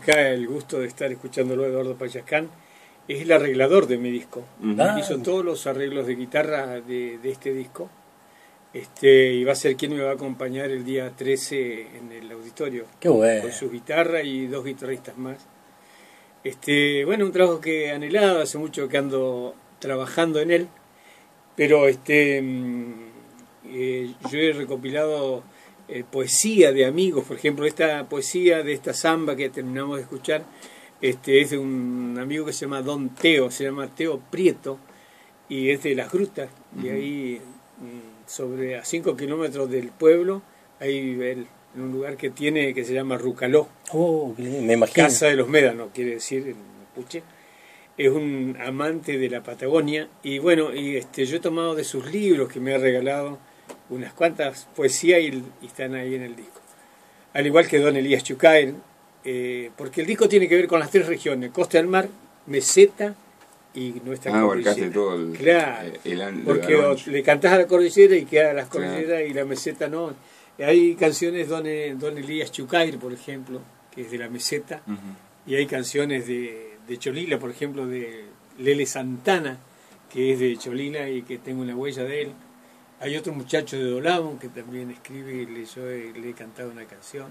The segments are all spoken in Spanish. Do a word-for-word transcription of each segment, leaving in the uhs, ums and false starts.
acá el gusto de estar escuchándolo a Eduardo Payacán. Es el arreglador de mi disco. Ah. Hizo todos los arreglos de guitarra de, de este disco. Este, y va a ser quien me va a acompañar el día trece en el auditorio. Qué bueno. Con su guitarra y dos guitarristas más. Este, bueno, un trabajo que anhelado, hace mucho que ando trabajando en él. Pero este, eh, yo he recopilado eh, poesía de amigos. Por ejemplo, esta poesía de esta samba que terminamos de escuchar este, es de un amigo que se llama Don Teo, se llama Teo Prieto, y es de Las Grutas, de ahí sobre a cinco kilómetros del pueblo. Ahí vive él, en un lugar que tiene que se llama Rucaló. Oh, me imagino. Casa de los Médanos, quiere decir en mapuche. Es un amante de la Patagonia y bueno, y este yo he tomado de sus libros que me ha regalado unas cuantas poesías y, y están ahí en el disco. Al igual que Don Elías Chucair, eh, porque el disco tiene que ver con las tres regiones: Costa del Mar, Meseta y nuestra ah, cordillera. abarcaste todo el, claro, el, el, porque el le cantás a la cordillera y queda a las cordilleras, claro, y la meseta no. Hay canciones Don, Don Elías Chucair, por ejemplo, que es de la meseta, uh-huh. Y hay canciones de, de Cholila, por ejemplo, de Lele Santana, que es de Cholila y que tengo una huella de él. Hay otro muchacho de Dolamo que también escribe y le, yo he, le he cantado una canción.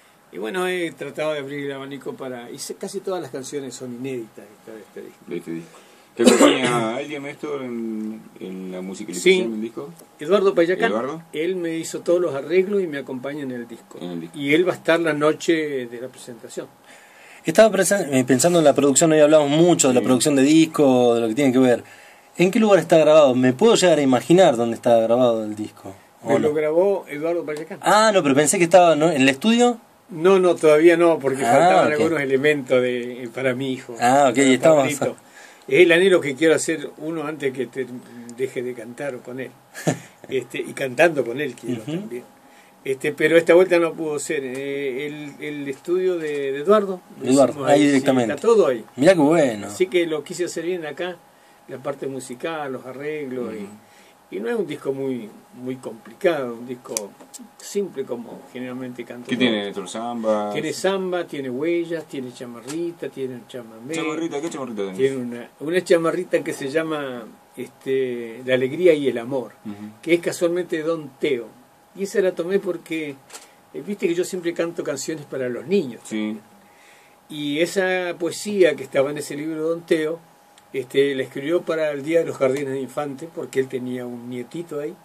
Y bueno, he tratado de abrir el abanico para... Y casi todas las canciones son inéditas de este disco. De este disco. ¿Te acompaña alguien, Néstor, en, en la musicalización sí, del disco? Eduardo Payacán. ¿Eduardo? Él me hizo todos los arreglos y me acompaña en el disco. En el disco. Y él va a estar la noche de la presentación. Estaba pensando en la producción, hoy hablamos mucho de la sí. producción de disco, de lo que tiene que ver. ¿En qué lugar está grabado? ¿Me puedo llegar a imaginar dónde está grabado el disco? Me lo no? grabó Eduardo Payacán. Ah, no, pero pensé que estaba, ¿no?, en el estudio. No, no, todavía no, porque ah, faltaban okay. algunos elementos de, para mi hijo. Ah, ok, estamos. Es el anhelo que quiero hacer uno antes que te deje de cantar con él. este Y cantando con él quiero uh-huh. también. Este, pero esta vuelta no pudo ser. Eh, el, el estudio de, de Eduardo. Eduardo, ahí, ahí directamente. Sí, está todo ahí. Mirá qué bueno. Así que lo quise hacer bien acá, la parte musical, los arreglos. Uh-huh. y, y no es un disco muy muy complicado, un disco simple como generalmente canto. ¿Qué tiene Néstor? ¿Samba? Tiene samba, tiene huellas, tiene chamarrita, tiene un chamamé. ¿Chamarrita? ¿Qué chamarrita tenés? Tiene una, una chamarrita que se llama este, La Alegría y el Amor, uh-huh. que es casualmente de Don Teo. Y esa la tomé porque, eh, viste que yo siempre canto canciones para los niños. Sí. Y esa poesía que estaba en ese libro de Don Teo, este, la escribió para el Día de los Jardines de Infantes, porque él tenía un nietito ahí.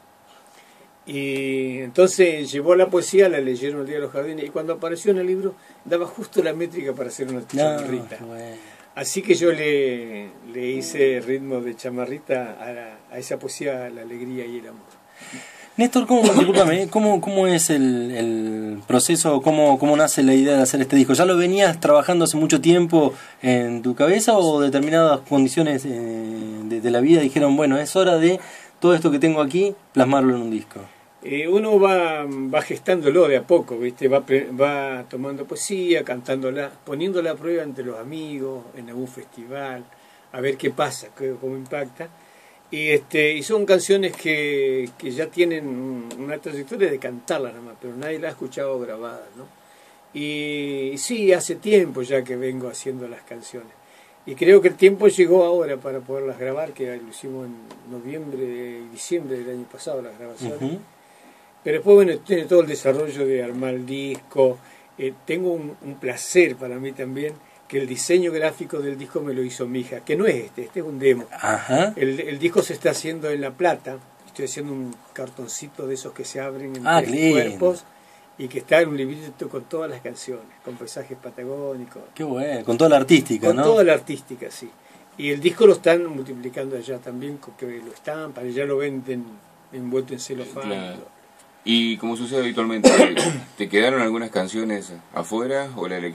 Y entonces llevó la poesía, la leyeron el Día de los Jardines, y cuando apareció en el libro, daba justo la métrica para hacer una chamarrita. No, bueno. Así que yo le, le hice ritmo de chamarrita a, la, a esa poesía, La Alegría y el Amor. Néstor, ¿cómo, discúlpame, ¿cómo, cómo es el, el proceso, cómo, cómo nace la idea de hacer este disco? ¿Ya lo venías trabajando hace mucho tiempo en tu cabeza o determinadas condiciones eh, de, de la vida dijeron, bueno, es hora de todo esto que tengo aquí, plasmarlo en un disco? Eh, uno va, va gestándolo de a poco, ¿viste? Va, va tomando poesía, cantándola, poniéndola a prueba entre los amigos, en algún festival, a ver qué pasa, qué, cómo impacta. Y, este, y son canciones que, que ya tienen una trayectoria de cantarlas nada más, pero nadie las ha escuchado grabadas, ¿no? Y, y sí, hace tiempo ya que vengo haciendo las canciones. Y creo que el tiempo llegó ahora para poderlas grabar, que lo hicimos en noviembre y diciembre del año pasado, las grabaciones. Uh-huh. Pero después, bueno, tiene todo el desarrollo de armar el disco. Eh, tengo un, un placer para mí también, que el diseño gráfico del disco me lo hizo mi hija, que no es este, este es un demo. Ajá. El, el disco se está haciendo en La Plata, estoy haciendo un cartoncito de esos que se abren en ah, tres cuerpos, y que está en un librito con todas las canciones, con paisajes patagónicos. Qué bueno, con toda la artística, con ¿no? Con toda la artística, sí. Y el disco lo están multiplicando allá también, que lo estampan, ya lo venden envuelto en celofán. Claro. Y como sucede habitualmente, ¿te quedaron algunas canciones afuera o la